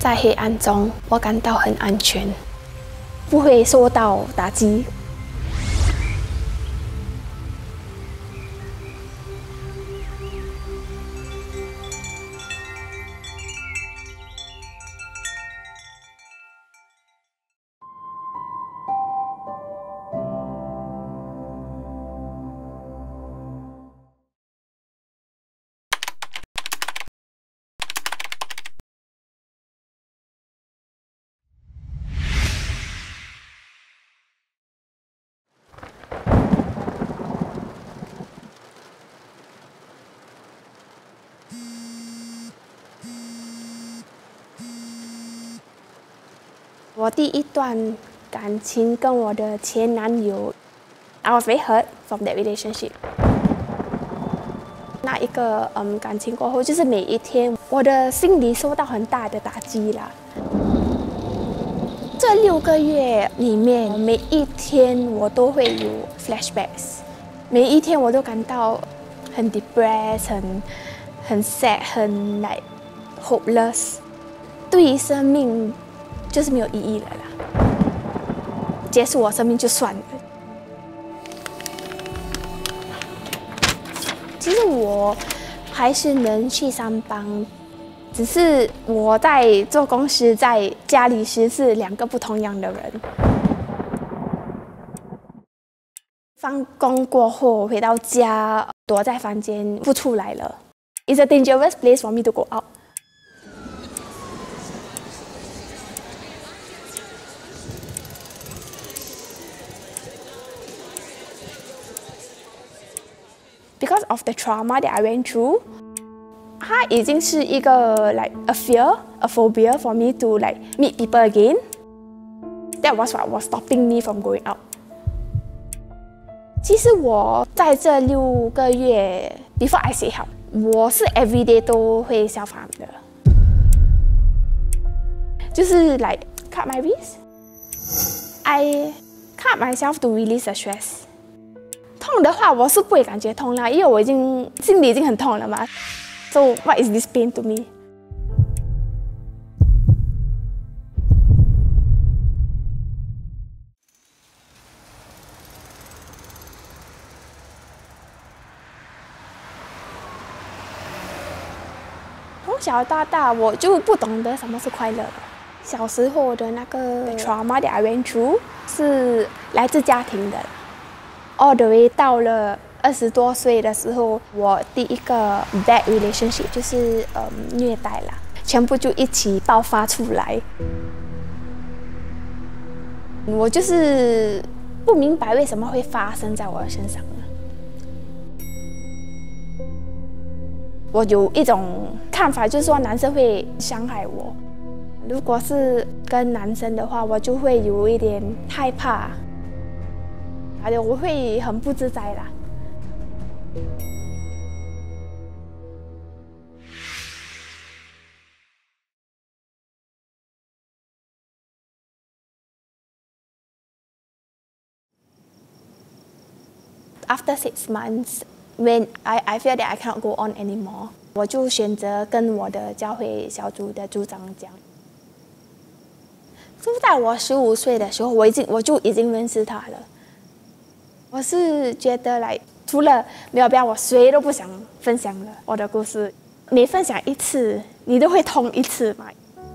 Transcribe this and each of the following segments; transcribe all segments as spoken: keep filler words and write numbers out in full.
在黑暗中，我感到很安全，不会受到打击。我第一段感情跟我的前男友 ，I was very hurt from that relationship。那一个嗯感情过后，就是每一天我的心理受到很大的打击啦。这六个月里面，每一天我都会有 flashbacks， 每一天我都感到很 depressed， 很很 sad， 很 like hopeless， 对生命就是没有意义了啦，结束我生命就算了。其实我还是能去上班，只是我在做公司，在家里时是两个不同样的人。放工过后回到家，躲在房间不出来了。It's a dangerous place for me to go out. Because of the trauma that I went through, 它已经是一个 like a fear, a phobia for me to like meet people again. That was what was stopping me from going out. 其实我在这六个月 before I say help, 我是 everyday 都会 self harm 的，就是 like cut my wrist. I cut myself to release the stress. 痛的话，我是不会感觉痛啦，因为我已经心里已经很痛了嘛。So what is this pain to me? 从小到大，我就不懂得什么是快乐了。小时候的那个 trauma that I went through 是来自家庭的。All the way 到了二十多岁的时候，我第一个 bad relationship 就是嗯虐待啦，全部就一起爆发出来。我就是不明白为什么会发生在我的身上呢？我有一种看法，就是说男生会伤害我。如果是跟男生的话，我就会有一点害怕。而且我会很不自在啦。After six months, when I I feel that I cannot go on anymore, 我就选择跟我的教会小组的组长讲。就在我十五岁的时候，我已经我就已经认识他了。我是觉得来，除了没有必要，我谁都不想分享了我的故事。每分享一次，你都会痛一次嘛。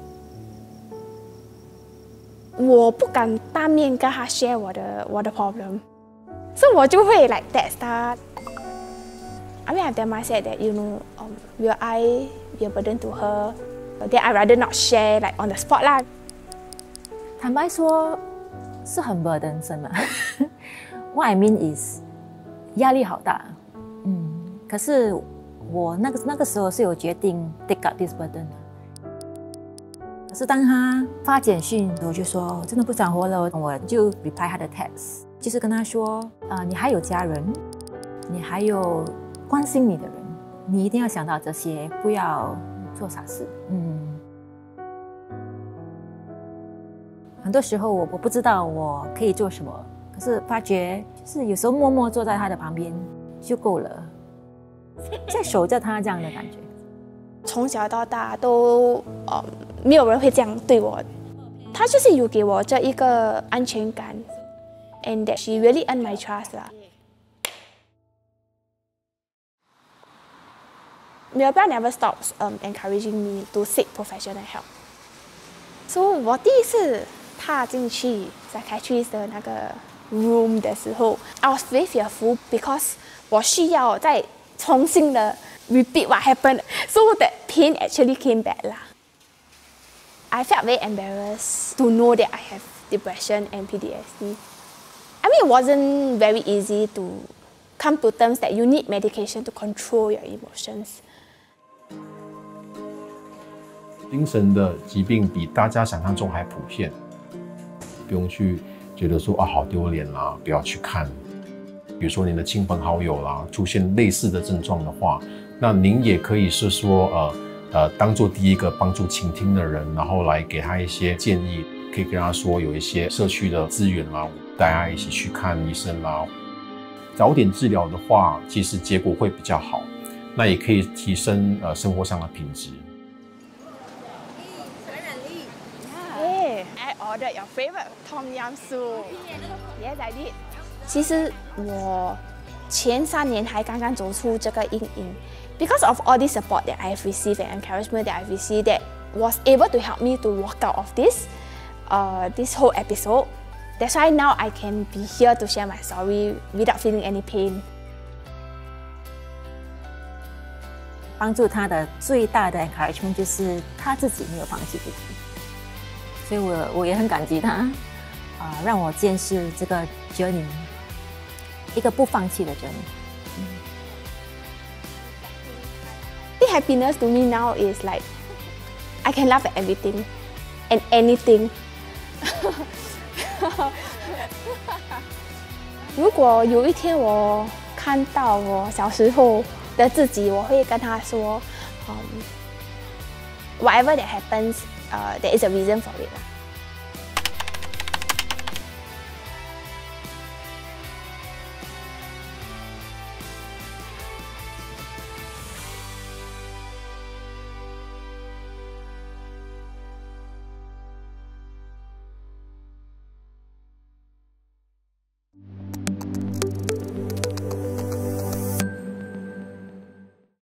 我不敢当面跟他 share 我的我的 problem， 所以我就会 like text 他。I mean, I have that mindset that you know, um, will I be a burden to her? Then I rather not share like on the spot 啦。 坦白说，是很 burdensome 啊。What I mean is， 压力好大，嗯，可是我那个那个时候是有决定 take up this burden 的。可是当他发简讯，我就说真的不想活了，我就 reply 他的 text， 就是跟他说，啊、呃，你还有家人，你还有关心你的人，你一定要想到这些，不要做傻事，嗯。很多时候我我不知道我可以做什么。可是发觉，就是有时候默默坐在他的旁边就够了，在守着他这样的感觉。 从小到大都呃没有人会这样对我，他就是有给我这一个安全感 ，and that she really earned my trust 啦。Melba never stops um encouraging me to seek professional help. So 我第一次踏进去 psychiatrist 的那个 room 的时候 ，I was very fearful because 我需要再重新的 repeat what happened, so that pain actually came back 啦。I felt very embarrassed to know that I have depression and P T S D. I mean, it wasn't very easy to come to terms that you need medication to control your emotions. 精神的疾病比大家想象中还普遍，不用去觉得说啊好丢脸啦，不要去看。比如说您的亲朋好友啦，出现类似的症状的话，那您也可以是说呃呃当做第一个帮助倾听的人，然后来给他一些建议，可以跟他说有一些社区的资源啦，大家一起去看医生啦。早点治疗的话，其实结果会比较好，那也可以提升呃生活上的品质。 Hey, I ordered your favorite tom yum soup. Yes, I did. 其实我前三年还刚刚走出这个阴影 ，because of all this support that I've received and encouragement that I've received, that was able to help me to walk out of this, uh, this whole episode. That's why now I can be here to share my story without feeling any pain. 帮助他的最大的 encouragement 就是他自己没有放弃自己，所以我我也很感激他，啊、呃，让我见识这个 journey， 一个不放弃的 journey。嗯 The happiness to me now is like I can laugh at everything and anything. 如果有一天我看到我小时候的自己，我会跟他说，um, whatever that happens, uh, there is a reason for it.